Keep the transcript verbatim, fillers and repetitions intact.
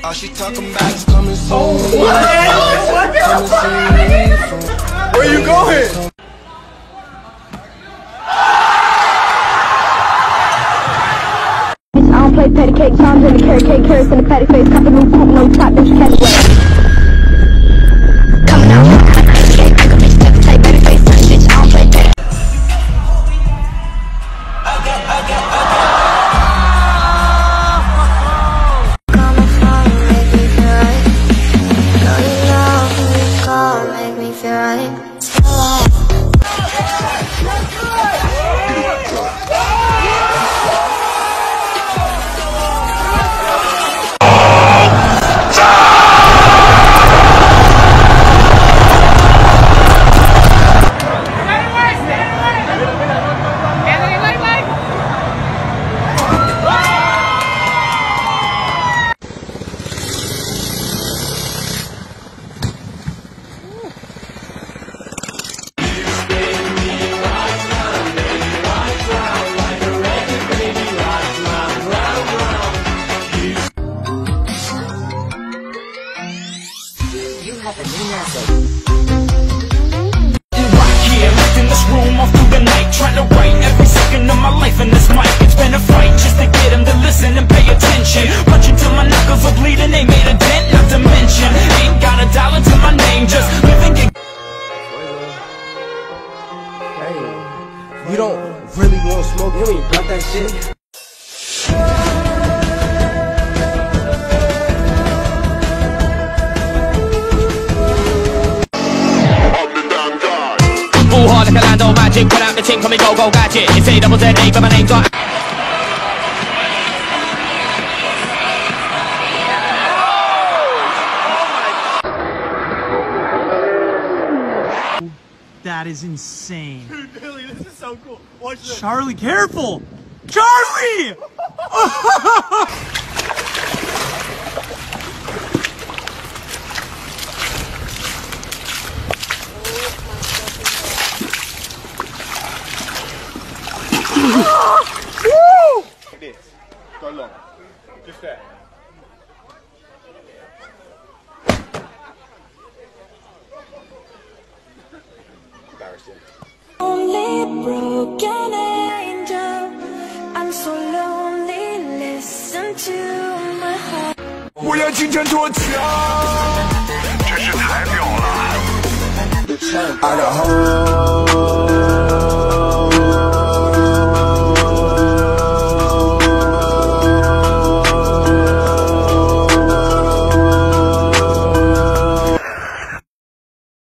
All she talking about is coming soon. Oh, what? Where you going? I don't play patty cake, times in the carrot cake, carrots in the patty face, cup of new poop, no top, then she catch away. Coming out, what kind of crazy cake, make a bitch take a tight patty face, touch bitch, I don't play patty. Trying to write every second of my life in this mic. It's been a fight just to get them to listen and pay attention. Punching till my knuckles are bleeding, they made a dent, not to mention ain't got a dollar to my name, just living it. Hey, you don't really want to smoke, you ain't brought that shit. Full hard like a Lando Magic, put out the team, call me Go Go Gadget. It's A double Z A, but my name's not. That is insane. Dude, Billy, this is so cool. Watch this. Charlie, careful! Charlie! Woo! Like this. Go long. Just there. Embarrassing. Only broken angel, I'm so lonely, listen to my heart. 我要金钱脱壳，真是太妙了。 I got hoes.